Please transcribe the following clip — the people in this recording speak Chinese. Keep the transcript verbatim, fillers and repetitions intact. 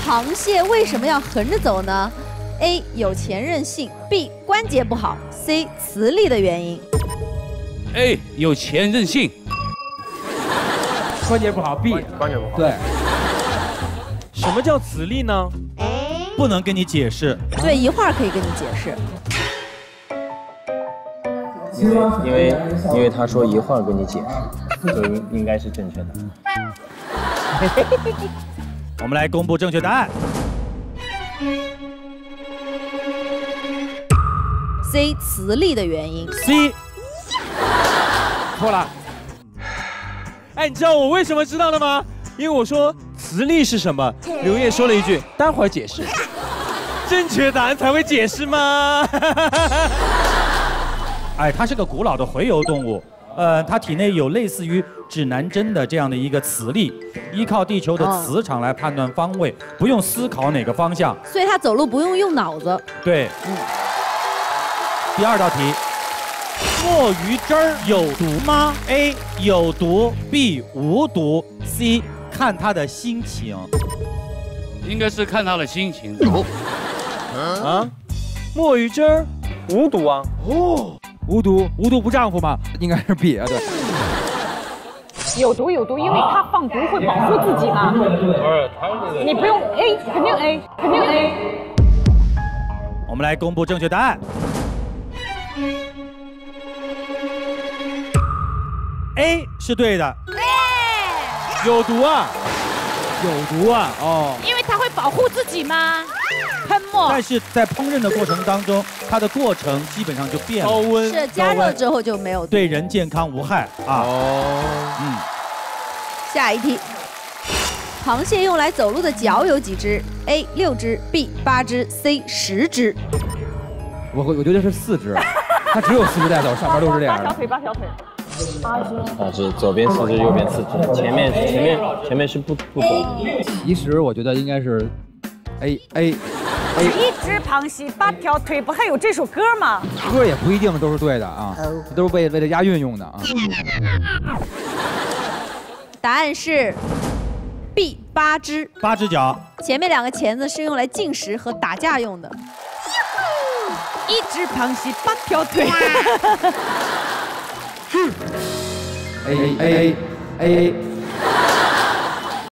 螃蟹为什么要横着走呢 ？A. 有钱任性 ，B. 关节不好 ，C. 磁力的原因。 A. 有钱任性。 关节不好 ，B。 关节不好。 对。 什么叫磁力呢？ 不能跟你解释。 对，一会儿可以跟你解释。 因为因为因为他说一会儿跟你解释，就应应该是正确的。 我们来公布正确答案。 C. 磁力的原因。 C。 错了。哎，你知道我为什么知道的吗？因为我说磁力是什么，刘烨说了一句“待会儿解释”，正确答案才会解释吗？ 哎，它是个古老的洄游动物，呃，它体内有类似于指南针的这样的一个磁力，依靠地球的磁场来判断方位，不用思考哪个方向。 所以它走路不用用脑子。 对，嗯。第二道题，墨鱼汁儿有毒吗 ？A. 有毒 ，B. 无毒 ，C. 看他的心情。 应该是看他的心情。 啊，墨鱼汁儿无毒啊？ 哦。 无毒，无毒不丈夫吗？应该是 B 啊，对。 有毒有毒，因为他放毒会保护自己嘛。不是，你不用 A， 肯定 A， 肯定 A。 我们来公布正确答案。A 是对的。 有毒啊！ 有毒啊！哦。 因为它会保护自己吗？ 喷墨， 但是在烹饪的过程当中，它的过程基本上就变了， 高温是加热之后就没有， 对人健康无害啊。 哦， 嗯。 下一题，螃蟹用来走路的脚有几只 ？A. 六只 ，B. 八只 ，C. 十只。 我我觉得是四只，它只有四只带走，上面都是这样的。 八条腿，八条腿。 啊，是左边四只，右边四只，前面前面前面是不不走。 其实我觉得应该是。 A A A， 一只螃蟹八条腿，不还有这首歌吗？ 歌也不一定都是对的啊，都是为为了押韵用的啊。 答案是 B 八只。 八只脚。 前面两个钳子是用来进食和打架用的。 一只螃蟹八条腿。 A A A A A。